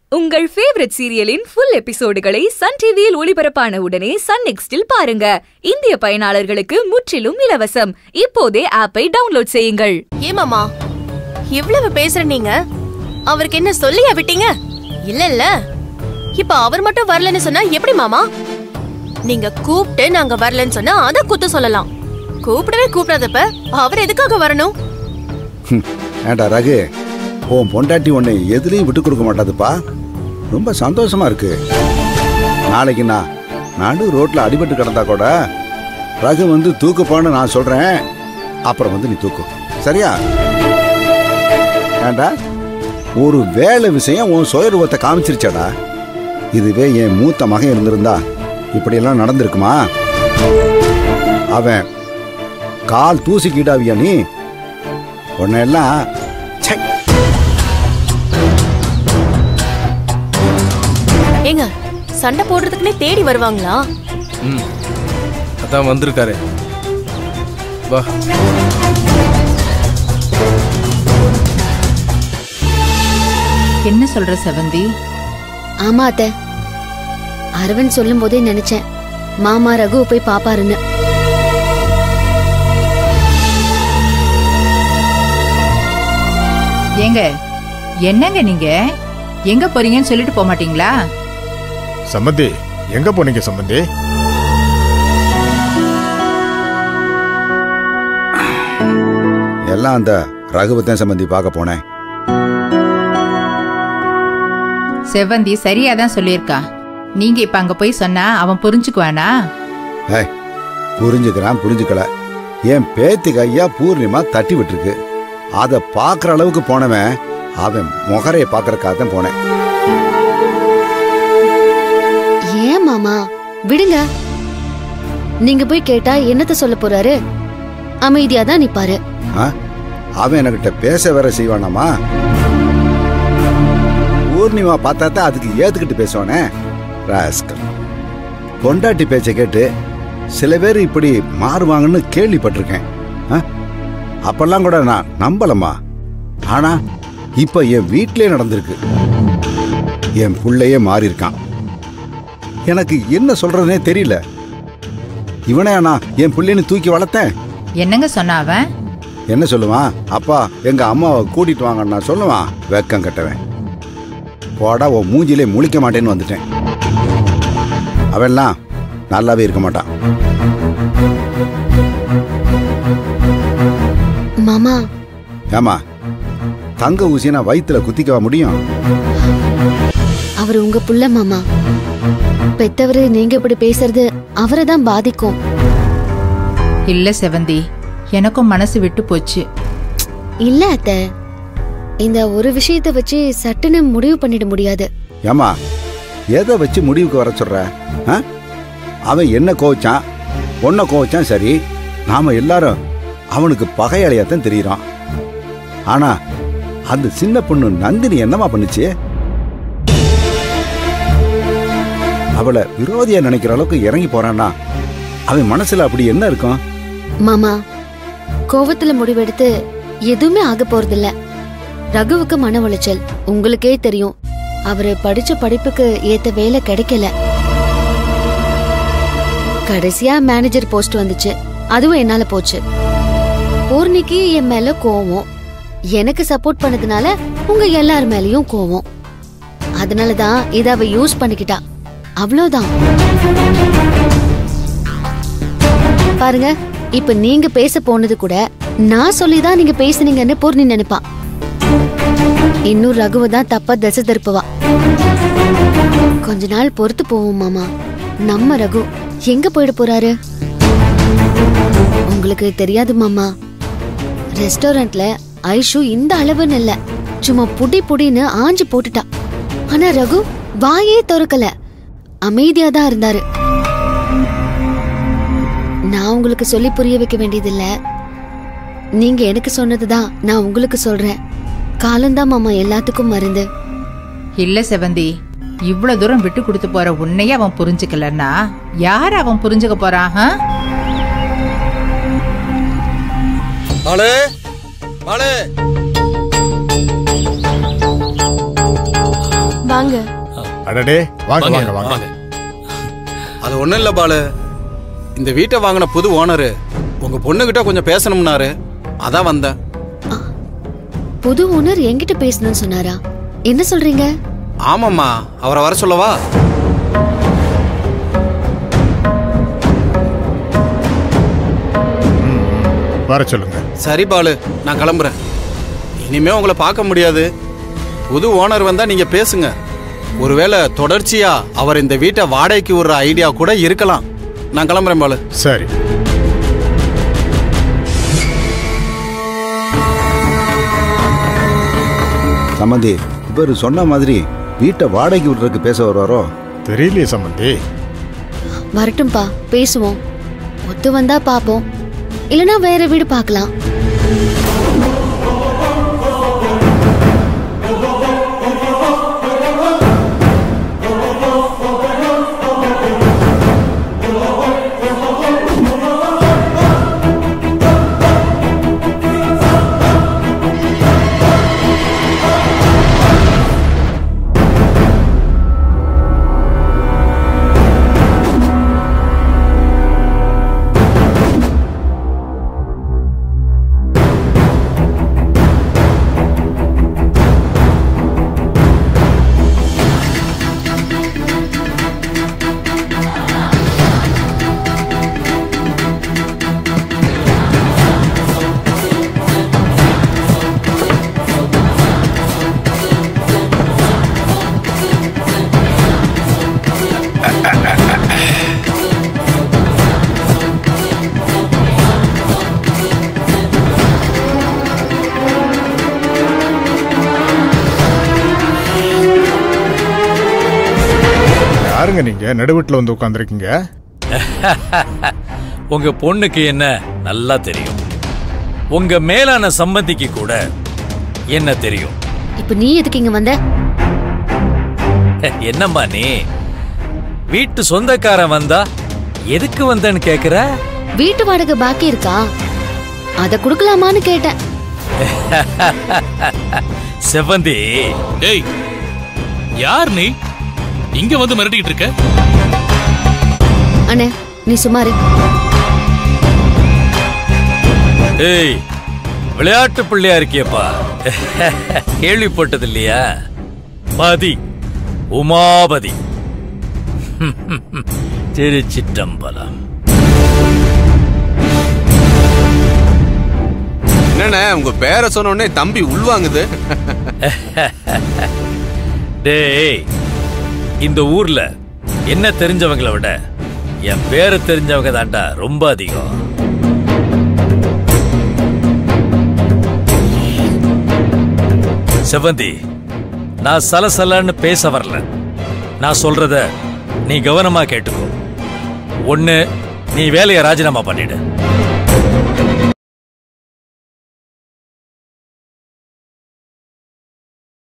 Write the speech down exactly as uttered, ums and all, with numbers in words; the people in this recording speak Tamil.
உங்கள் ஃபேவரட் சீரியலின் ஃபுல் எபிசோடுகளை சன் டிவியில் ஒளிபரப்பான உடனே சன் நெக்ஸ்டில் பாருங்க. இந்திய பயனாளர்களுக்கு முற்றிலும் இலவசம். இப்போதே ஆப்பை டவுன்லோட் செய்யுங்கள். ஏமாமா இவ்வளவு பேசுற நீங்க அவருக்கு என்ன சொல்லியா விட்டீங்க? இல்ல இல்ல இப்ப அவர் மட்டும் வரலன்னு சொன்னா எப்படி மாமா? நீங்க கூப்பிட்டு நாங்க வரலன்னு சொன்னா அத குத்து சொல்லலாம். கூப்பிடவே கூப்பிடாதப்ப அவர் எதுக்காக வரணும்? ஏண்டா ரகு, உன் பொண்டாட்டி உன்னை எதுலையும் விட்டு கொடுக்க மாட்டாதுப்பா. ரொம்ப சந்தோஷமா இருக்கு. நாளைக்கு நான் நடு ரோட்ல அடிபட்டு கிடந்தா கூட ரகு வந்து தூக்குப்பான்னு நான் சொல்றேன். அப்புறம் வந்து நீ தூக்கு, சரியா? ஏண்டா ஒரு வேலை விஷயம் உன் சுயரூபத்தை காமிச்சிருச்சாடா. இதுவே என் மூத்த மகன் இருந்திருந்தா இப்படியெல்லாம் நடந்திருக்குமா? அவன் கால் தூசிக்கிட்டாவியா நீ? உன்னெல்லாம் ஏங்க சண்டை போடுறதுக்குனே தேடி வருவாங்களா? ம் அதான் வந்திருக்காரு. வா. என்ன சொல்ற செவந்தி? ஆமா அத்தை, அரவிந்த் சொல்லும் போதே நினைச்சேன் மாமா ரகு போய் பாப்பாருன்னு. ஏங்க என்னங்க நீங்க எங்க போறீங்கன்னு சொல்லிட்டு போக மாட்டீங்களா? சம்பந்தி, எங்க போனீங்க சம்பந்தி? எல்லாம் அந்த ரகுவத்தன் சம்பந்தி பார்க்க போனேன். செவந்தி சரியாதான் சொல்லியிருக்கா. நீங்க இப்ப அங்க போய் சொன்னா அவன் புரிஞ்சுக்குவானா? புரிஞ்சுக்கிறான் புரிஞ்சுக்கல. என் பேத்தி கையா பூர்ணிமா தட்டி விட்டுருக்கு. அத பாக்குற அளவுக்கு போனவன் அவன் முகரைய பாக்குறக்காக தான் போனேன். ஏன் மாமா விடுங்க. நீங்க போய் கேட்டா என்னத்த சொல்ல போறாரு? அமைதியா தான் நிப்பாரு. அவன் என்கிட்ட பேச வேற செய்வானாமா? பூர்ணிமா பார்த்தா தான் அதுக்கு ஏத்துக்கிட்டு பேசுவானே. பொண்டாட்டி பேச்ச கேட்டு சில பேர் இப்படி மாறுவாங்கன்னு கேள்விப்பட்டிருக்கேன். அப்பெல்லாம் கூட நான் நம்பலம்மா. ஆனா இப்ப என் வீட்டிலே நடந்திருக்கு. என் புள்ளையே மாறி இருக்கான். எனக்கு என்ன சொல்றதுனே தெரியல. இவனே நான் என் புள்ளைன்னு தூக்கி வளர்த்தேன். என்னங்க சொன்ன அவன்? என்ன சொல்லுவான்? அப்பா எங்க அம்மாவை கூட்டிட்டு வாங்கன்னு நான் சொல்லுவான். வெக்கம் கட்டவன். போடா உன் மூஞ்சிலே முழிக்க மாட்டேன்னு வந்துட்டேன். அவெல்லாம் நல்லாவே இருக்க மாட்டான். மாமா ஏமா தங்க ஊசினா வயிற்றுல குத்திக்கவா முடியும்? அவர் உங்க புள்ள மாமா. பெத்தவரு நீங்க இப்படி பேசுறது அவரை தான் பாதிக்கும். இல்ல செவந்தி, எனக்கும் மனசு விட்டு போச்சு. இல்ல அத்தை, இந்த ஒரு விஷயத்தை வச்சு சட்டுன்னு முடிவு பண்ணிட முடியாது. ஏமா எதை வச்சு முடிவுக்கு வர சொல்ற? அவன் என்ன கோவிச்சான், பொண்ணை கோவிச்சான். சரி, நாம எல்லாரும் அவனுக்கு பகையாளியாத்தான் தெரியுறான். ஆனா அந்த சின்ன பொண்ணு நந்தினி என்னமா பண்ணுச்சு? அவளை விரோதியா நினைக்கிற அளவுக்கு இறங்கி போறான்னா அவன் மனசுல அப்படி என்ன இருக்கும்? மாமா கோவத்துல முடிவெடுத்து எதுவுமே ஆக போறதில்ல. ரகுவுக்கு மன உளைச்சல் உங்களுக்கே தெரியும். அவரு படிச்ச படிப்புக்கு ஏத்த வேலை கிடைக்கல. கடைசியா மேனேஜர் போஸ்ட் வந்துச்சு, அதுவும் என்னால போச்சு. பூர்ணிக்கு என் மேல கோவம், எனக்கு சப்போர்ட் பண்ணதுனால உங்க எல்லார் மேலயும் கோவம். அதனாலதான் இத அவ யூஸ் பண்ணிக்கிட்டா. அவ்வளவுதான். பாருங்க, இப்ப நீங்க பேச போனது கூட நான் சொல்லிதான் நீங்க பேசுனீங்கன்னு பூர்ணி நினைப்பா. இன்னும் ரகுவ தான் தப்பா தசை திருப்புவா. கொஞ்ச நாள் பொறுத்து போவோம் மாமா. நம்ம ரகு எங்க போயிட போறாரு? உங்களுக்கு தெரியாது மாமா, ரெஸ்டாரண்ட்ல ஐஷு இந்த அளவுன்னு இல்ல, சும்மா புடி புடின்னு ஆஞ்சு போட்டுட்டா. ஆனா ரகு வாயே திறக்கல, அமைதியா தான் இருந்தாரு. நான் உங்களுக்கு சொல்லி புரிய வைக்க வேண்டியதில்ல, நீங்க எனக்கு சொன்னதுதான் நான் உங்களுக்கு சொல்றேன். காலம்தான் மாமா எல்லாத்துக்கும் மருந்து. இல்ல செவந்தி, இவ்வளவு தூரம் விட்டு கொடுத்து போற உன்னையே அவன் புரிஞ்சுக்கலன்னா யார அவன் புரிஞ்சுக்க போறான்? வாங்க. அடடே வாங்க வாங்க வாங்க. அது ஒண்ணும் இல்ல பாலு, இந்த வீட்டை வாங்கின புது ஓனரு உங்க பொண்ணுகிட்ட கொஞ்சம் பேசணும்னாரு, அதான் வந்தேன். புது ஓனர் என்கிட்ட பேசணும்னு சொன்னாரா? என்ன சொல்றீங்க? ஆமாம்மா, அவரை வர சொல்லவா? வர சொல்லுங்க. சரி பாலு, நான் கிளம்புறேன். இனிமே உங்களை பார்க்க முடியாது. புது ஓனர் வந்தா நீங்க பேசுங்க. ஒருவேளை தொடர்ச்சியா அவர் இந்த வீட்டை வாடகைக்கு விடுற ஐடியா கூட இருக்கலாம். நான் கிளம்புறேன் பாலு. சரி. சம்பந்தி, இவர் சொன்ன மாதிரி வீட்டை வாடகைக்கு விடுறதுக்கு பேச வருவாரோ தெரியலையே சம்பந்தி. வரட்டும்பா, பேசுவோம். ஒத்து வந்தா பாப்போம், இல்லனா வேற வீடு பார்க்கலாம். யாருங்க நீங்க நடுவீட்டுல வந்து உட்கார்ந்திருக்கீங்க? உங்க பொண்ணுக்கு என்ன நல்லா தெரியும். உங்க மேலான சம்பந்திக்கு கூட என்ன தெரியும். இப்ப நீ எதுக்கு இங்க வந்த? என்னம்மா நீ வீட்டு சொந்தக்காரன் வந்தா எதுக்கு வந்தன்னு கேக்குற? வீட்டு வாடகை பாக்கி இருக்கா, அத குடுக்கலாமான்னு கேட்டேன். செவந்தி, டேய் யார் நீ இங்க வந்து மிரட்டிட்டு இருக்க? அண்ணே நீ சுமாரு. ஏய், விளையாட்டு பிள்ளையா இருக்கியப்பா. கேள்விப்பட்டது இல்லையா? பதி உமாபதி. திருச்சிற்றம்பலம். என்னண்ணே உங்க பேரை சொன்ன உடனே தம்பி உள்வாங்குது. டேய், இந்த ஊர்ல என்ன தெரிஞ்சவங்களை விட என் பேரை தெரிஞ்சவங்க தாண்டா ரொம்ப அதிகம். செவந்தி, நான் சலசலன்னு பேச வரல. நான் சொல்றத நீ கவனமா கேட்டுக்கோ. ஒண்ணு, நீ வேலையை ராஜினாமா பண்ணிடு.